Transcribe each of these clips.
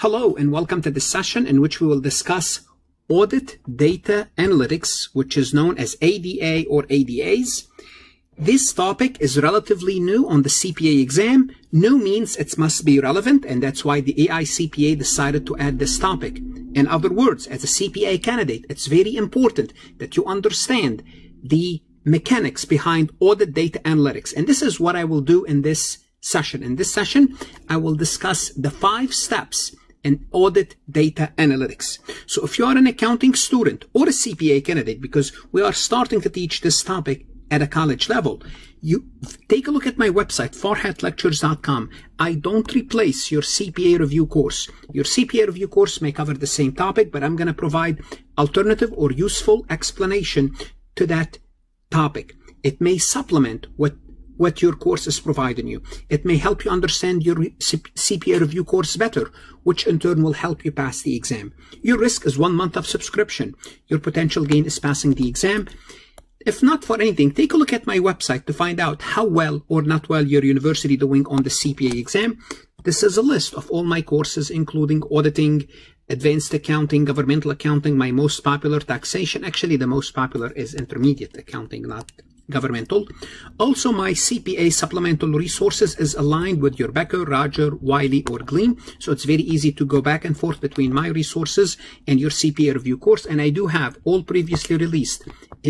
Hello and welcome to this session in which we will discuss Audit Data Analytics, which is known as ADA or ADAs. This topic is relatively new on the CPA exam. New means it must be relevant, and that's why the AICPA decided to add this topic. In other words, as a CPA candidate, it's very important that you understand the mechanics behind audit data analytics. And this is what I will do in this session. In this session, I will discuss the 5 steps in audit data analytics. So if you are an accounting student or a CPA candidate, because we are starting to teach this topic at a college level, you take a look at my website, farhatlectures.com. I don't replace your CPA review course. Your CPA review course may cover the same topic, but I'm going to provide alternative or useful explanation to that topic. It may supplement what your course is providing you. It may help you understand your CPA review course better, which in turn will help you pass the exam. Your risk is 1 month of subscription. Your potential gain is passing the exam. If not for anything, take a look at my website to find out how well or not well your university doing on the CPA exam. This is a list of all my courses, including auditing, advanced accounting, governmental accounting, my most popular taxation. Actually, the most popular is intermediate accounting, not governmental. Also, my CPA supplemental resources is aligned with your Becker, Roger, Wiley, or Glean. So it's very easy to go back and forth between my resources and your CPA review course. And I do have all previously released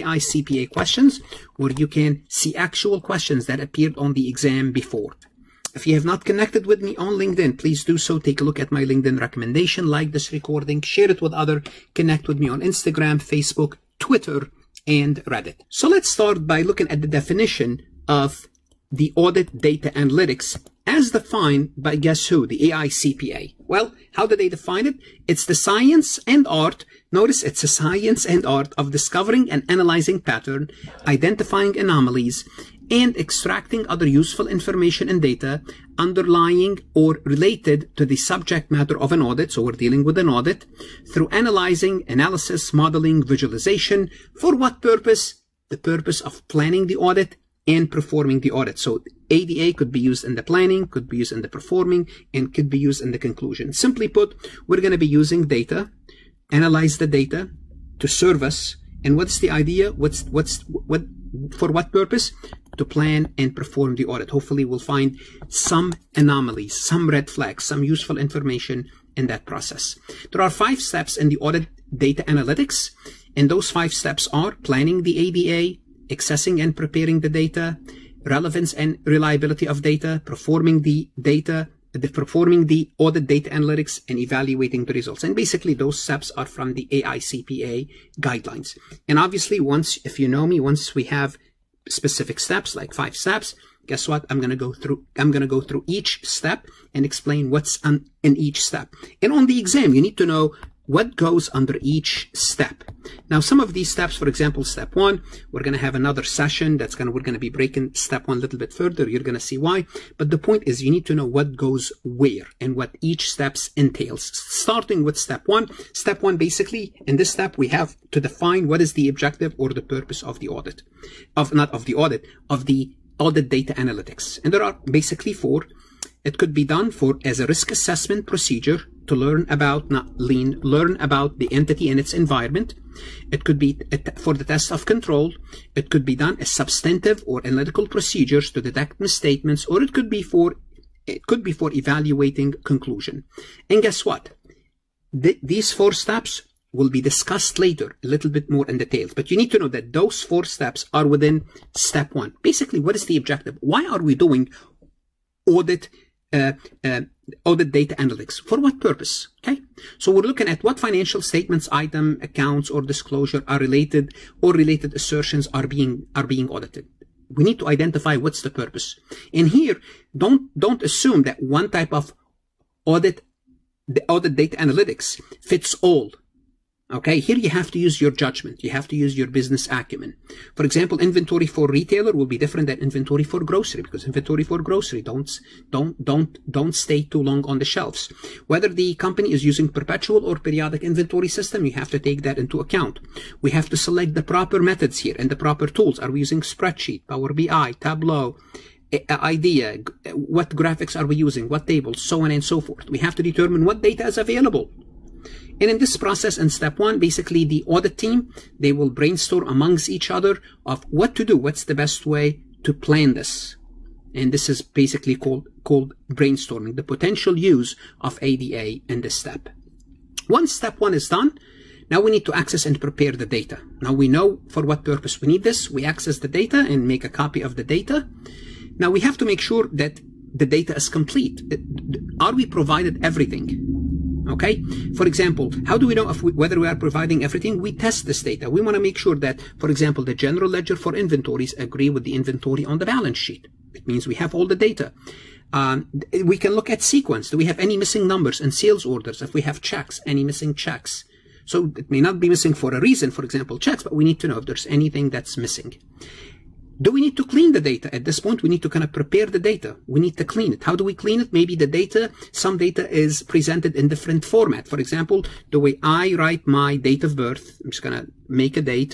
AICPA questions where you can see actual questions that appeared on the exam before. If you have not connected with me on LinkedIn, please do so. Take a look at my LinkedIn recommendation, like this recording, share it with others, connect with me on Instagram, Facebook, Twitter, and Reddit. So let's start by looking at the definition of the audit data analytics as defined by guess who? The AICPA. Well, how do they define it? It's the science and art. Notice it's a science and art of discovering and analyzing pattern, identifying anomalies, and extracting other useful information and data underlying or related to the subject matter of an audit. So we're dealing with an audit through analyzing, analysis, modeling, visualization. For what purpose? The purpose of planning the audit and performing the audit. So ADA could be used in the planning, could be used in the performing, and could be used in the conclusion. Simply put, we're going to be using data, analyze the data to serve us. And what's the idea? For what purpose? To plan and perform the audit. Hopefully we'll find some anomalies, some red flags, some useful information in that process. There are 5 steps in the audit data analytics, and those 5 steps are planning the ADA, accessing and preparing the data, relevance and reliability of data, performing the audit data analytics, and evaluating the results. And basically those steps are from the AICPA guidelines. And obviously if you know me, once we have specific steps, like 5 steps, guess what? I'm going to go through each step and explain what's in each step. And on the exam, you need to know what goes under each step. Now, some of these steps, for example, step 1, we're going to have another session we're going to be breaking step 1 a little bit further. You're going to see why. But the point is you need to know what goes where and what each steps entails. Starting with step 1. Step 1, basically, in this step, we have to define what is the objective or the purpose of the audit. Of the audit data analytics. And there are basically 4. It could be done as a risk assessment procedure to learn about the entity and its environment. It could be for the test of control. It could be done as substantive or analytical procedures to detect misstatements, or it could be for evaluating conclusion. And guess what? These 4 steps will be discussed later a little bit more in detail, but you need to know that those 4 steps are within step 1. Basically, what is the objective? Why are we doing audit data analytics? For what purpose? Okay, so we're looking at what financial statements, item, accounts, or disclosure are related, or related assertions are being audited. We need to identify what's the purpose. And here, don't assume that one type of the audit data analytics fits all. Okay, here you have to use your judgment. You have to use your business acumen. For example, inventory for retailer will be different than inventory for grocery, because inventory for grocery don't stay too long on the shelves. Whether the company is using perpetual or periodic inventory system, you have to take that into account. We have to select the proper methods here and the proper tools. Are we using spreadsheet, Power BI, Tableau, idea, what graphics are we using, what tables, so on and so forth. We have to determine what data is available. And in this process, in step 1, basically the audit team, they will brainstorm amongst each other of what to do, what's the best way to plan this. And this is basically called brainstorming, the potential use of ADA in this step. Once step 1 is done, now we need to access and prepare the data. Now we know for what purpose we need this. We access the data and make a copy of the data. Now we have to make sure that the data is complete. Are we provided everything? Okay. For example, how do we know whether we are providing everything? We test this data. We want to make sure that, for example, the general ledger for inventories agree with the inventory on the balance sheet. It means we have all the data. We can look at sequence. Do we have any missing numbers in sales orders? If we have checks, any missing checks? So it may not be missing for a reason, for example, checks, but we need to know if there's anything that's missing. Do we need to clean the data? At this point, we need to kind of prepare the data. We need to clean it. How do we clean it? Maybe the data, some data is presented in different format. For example, the way I write my date of birth, I'm just going to make a date,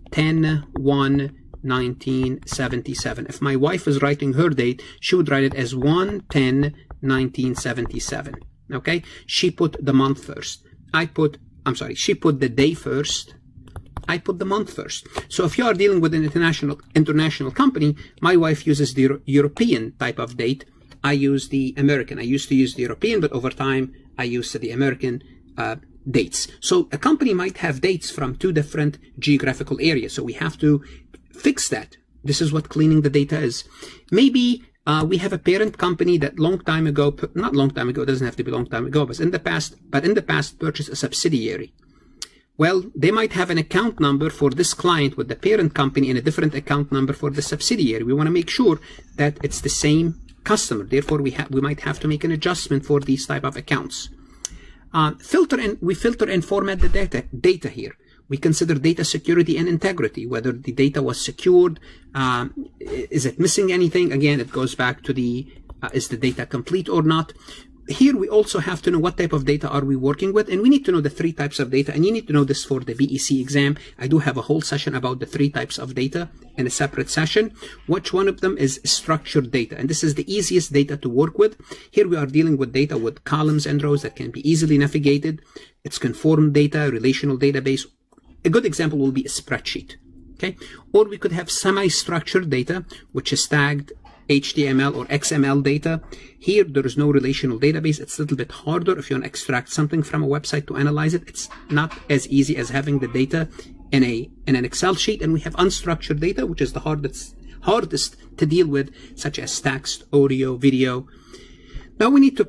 10/1/1977. If my wife is writing her date, she would write it as 1/10/1977. Okay? She put the month first. She put the day first. I put the month first. So if you are dealing with an international company, my wife uses the European type of date. I use the American. I used to use the European, but over time I used the American dates. So a company might have dates from 2 different geographical areas. So we have to fix that. This is what cleaning the data is. Maybe we have a parent company that not long time ago, it doesn't have to be long time ago, but in the past purchased a subsidiary. Well, they might have an account number for this client with the parent company and a different account number for the subsidiary. We want to make sure that it's the same customer. Therefore, we might have to make an adjustment for these type of accounts. We filter and format the data here. We consider data security and integrity, whether the data was secured, is it missing anything? Again, it goes back to is the data complete or not? Here we also have to know what type of data are we working with, and we need to know the 3 types of data, and you need to know this for the BEC exam. I do have a whole session about the 3 types of data in a separate session. Which one of them is structured data, and this is the easiest data to work with. Here we are dealing with data with columns and rows that can be easily navigated. It's conformed data, relational database. A good example will be a spreadsheet. Okay, or we could have semi-structured data, which is tagged HTML or XML data. Here there is no relational database. It's a little bit harder if you want to extract something from a website to analyze it. It's not as easy as having the data in an Excel sheet. And we have unstructured data, which is the hardest to deal with, such as text, audio, video. Now we need to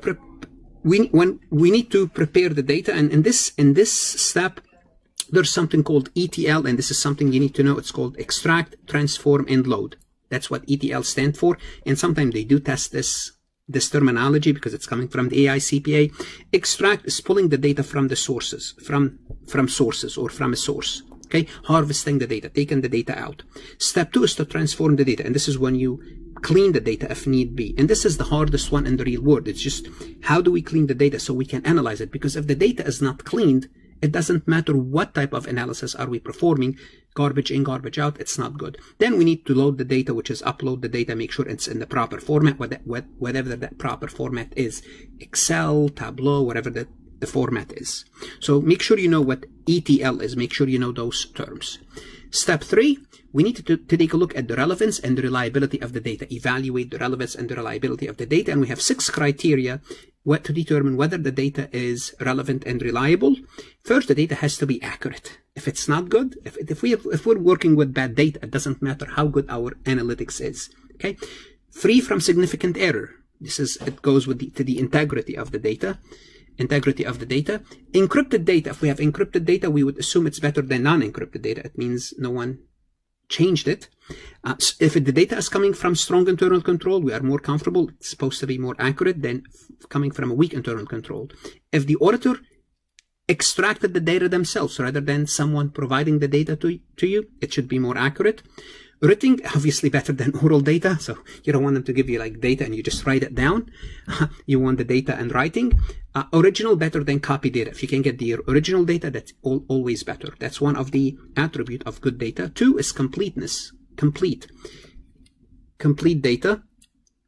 prepare the data, and in this step there's something called ETL, and this is something you need to know. It's called extract, transform, and load. That's what ETL stands for, and sometimes they do test this terminology because it's coming from the AI CPA. Extract is pulling the data from the sources, from sources or from a source. Okay, harvesting the data, taking the data out. Step 2 is to transform the data, and this is when you clean the data if need be. And this is the hardest one in the real world. It's just how do we clean the data so we can analyze it? Because if the data is not cleaned, it doesn't matter what type of analysis are we performing, garbage in, garbage out, it's not good. Then we need to load the data, which is upload the data, make sure it's in the proper format, whatever that proper format is. Excel, Tableau, whatever the format is. So make sure you know what ETL is, make sure you know those terms. Step 3, we need to take a look at the relevance and the reliability of the data, evaluate the relevance and the reliability of the data, and we have 6 criteria to determine whether the data is relevant and reliable. First, the data has to be accurate. If it's not good, if we're working with bad data, it doesn't matter how good our analytics is. Okay, free from significant error. It goes with to the integrity of the data. Integrity of the data. Encrypted data. If we have encrypted data, we would assume it's better than non-encrypted data. It means no one changed it. If the data is coming from strong internal control, we are more comfortable. It's supposed to be more accurate than coming from a weak internal control. If the auditor extracted the data themselves rather than someone providing the data to you, it should be more accurate. Written, obviously better than oral data, so you don't want them to give you like data and you just write it down. You want the data in writing. Original, better than copy data. If you can get the original data, that's always better. That's one of the attributes of good data. 2 is completeness. Complete data.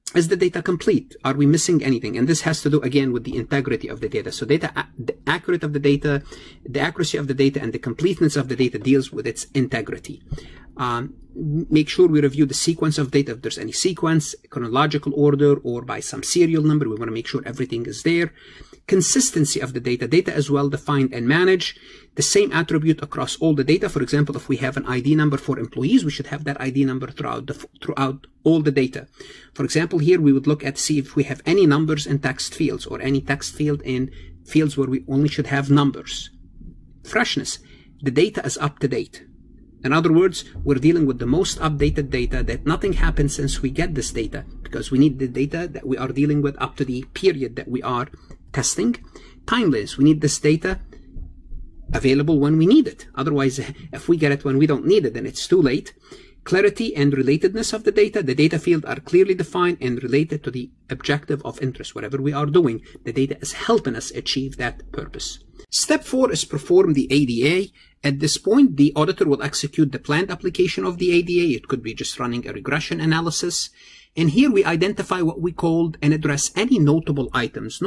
Is the data complete? Are we missing anything? And this has to do again with the integrity of the data. So the accuracy of the data and the completeness of the data deals with its integrity. Make sure we review the sequence of data. If there's any sequence, chronological order, or by some serial number, we want to make sure everything is there. Consistency of the data. Data is well defined and managed. The same attribute across all the data. For example, if we have an ID number for employees, we should have that ID number throughout all the data. For example, here we would look at see if we have any numbers in text fields or any text field in fields where we only should have numbers. Freshness. The data is up to date. In other words, we're dealing with the most updated data, that nothing happens since we get this data, because we need the data that we are dealing with up to the period that we are testing. Timeliness. We need this data available when we need it. Otherwise, if we get it when we don't need it, then it's too late. Clarity and relatedness of the data. The data fields are clearly defined and related to the objective of interest. Whatever we are doing, the data is helping us achieve that purpose. Step 4 is perform the ADA. At this point, the auditor will execute the planned application of the ADA. It could be just running a regression analysis. And here we identify what we called and address any notable items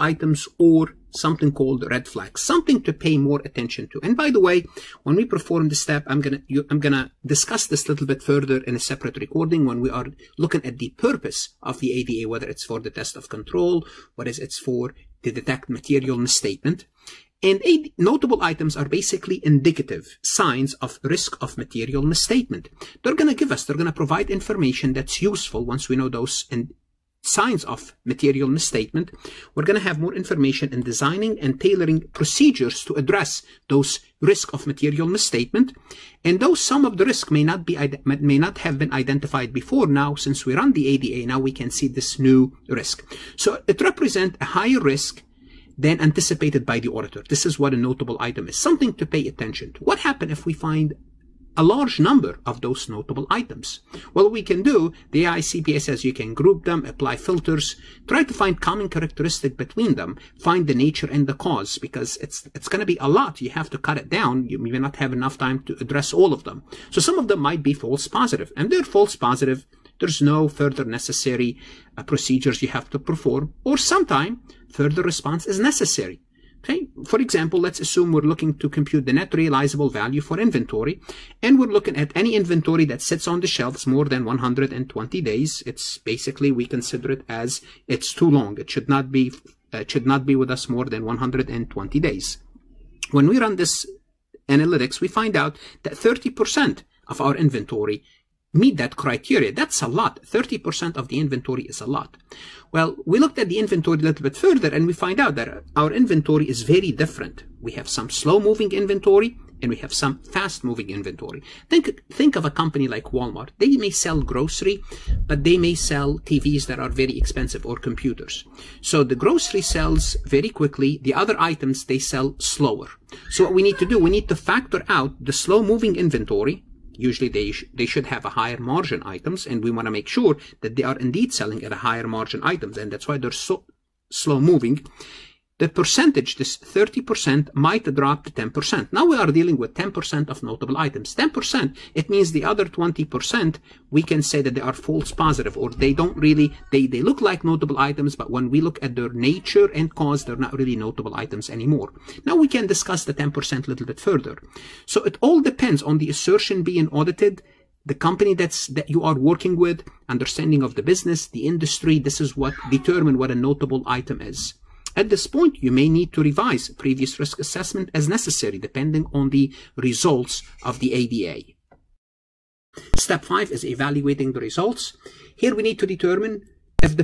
or something called red flags, something to pay more attention to. And by the way, when we perform this step, I'm gonna discuss this a little bit further in a separate recording when we are looking at the purpose of the ADA, whether it's for the test of control, whether it's for to detect material misstatement. And notable items are basically indicative signs of risk of material misstatement. They're going to provide information that's useful once we know those signs of material misstatement. We're going to have more information in designing and tailoring procedures to address those risk of material misstatement. And though some of the risk may not have been identified before, now since we run the ADA, now we can see this new risk. So it represents a higher risk than anticipated by the auditor. This is what a notable item is, something to pay attention to. What happens if we find a large number of those notable items? Well, we can do, the AICPA says you can group them, apply filters, try to find common characteristic between them, find the nature and the cause, because it's going to be a lot. You have to cut it down. You may not have enough time to address all of them. So some of them might be false positive, and they're false positive. There's no further necessary procedures you have to perform, or sometime further response is necessary. Okay. For example, let's assume we're looking to compute the net realizable value for inventory, and we're looking at any inventory that sits on the shelves more than 120 days. It's basically, we consider it as it's too long. It should not be with us more than 120 days. When we run this analytics, we find out that 30% of our inventory meet that criteria. That's a lot. 30% of the inventory is a lot. Well, we looked at the inventory a little bit further, and we find out that our inventory is very different. We have some slow-moving inventory, and we have some fast-moving inventory. Think of a company like Walmart. They may sell grocery, but they may sell TVs that are very expensive, or computers. So the grocery sells very quickly. The other items, they sell slower. So what we need to do, we need to factor out the slow-moving inventory. Usually they should have a higher margin items, and we want to make sure that they are indeed selling at a higher margin items, and that's why they're so slow moving. The percentage, this 30%, might drop to 10%. Now we are dealing with 10% of notable items. 10%, it means the other 20%, we can say that they are false positive, or they don't really, they look like notable items, but when we look at their nature and cause, they're not really notable items anymore. Now we can discuss the 10% a little bit further. So it all depends on the assertion being audited, the company that you are working with, understanding of the business, the industry. This is what determine what a notable item is. At this point, you may need to revise previous risk assessment as necessary, depending on the results of the ADA. Step 5 is evaluating the results. Here we need to determine if the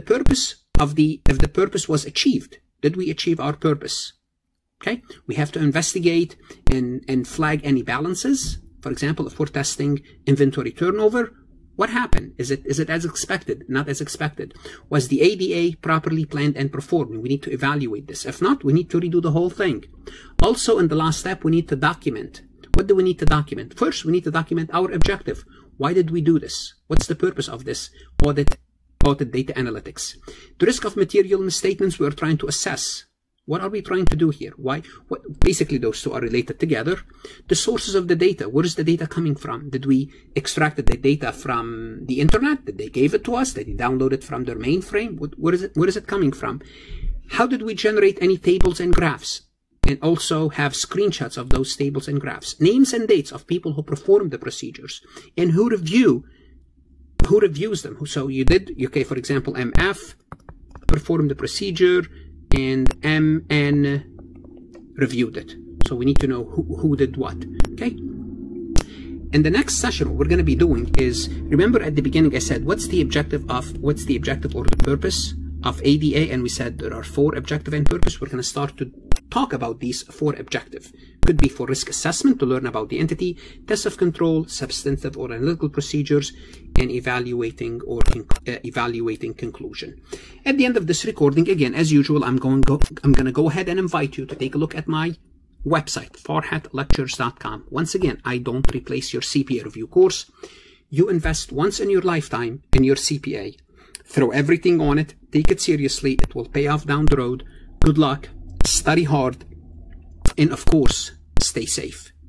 purpose was achieved. Did we achieve our purpose? Okay. We have to investigate and flag any balances. For example, if we're testing inventory turnover, what happened? Is it as expected? Not as expected? Was the ADA properly planned and performed? We need to evaluate this. If not, we need to redo the whole thing. Also, in the last step, we need to document. What do we need to document? First, we need to document our objective. Why did we do this? What's the purpose of this audit data analytics? The risk of material misstatements we're trying to assess. What are we trying to do here? Why? Basically, those two are related together. The sources of the data. Where is the data coming from? Did we extract the data from the internet? Did they give it to us? Did they download it from their mainframe? Where is it coming from? How did we generate any tables and graphs? And also have screenshots of those tables and graphs. Names and dates of people who perform the procedures and who reviews them. So you did, okay, for example, MF performed the procedure and MN reviewed it. So we need to know who did what, okay? In the next session, what we're going to be doing is, remember at the beginning I said, what's the objective or the purpose of ADA? And we said there are 4 objective and purpose. We're going to start to talk about these 4 objectives. Could be for risk assessment, to learn about the entity, test of control, substantive or analytical procedures, and evaluating conclusion. At the end of this recording, again, as usual, I'm going to go ahead and invite you to take a look at my website, farhatlectures.com. Once again, I don't replace your CPA review course. You invest once in your lifetime in your CPA. Throw everything on it. Take it seriously. It will pay off down the road. Good luck. Study hard. And of course, stay safe.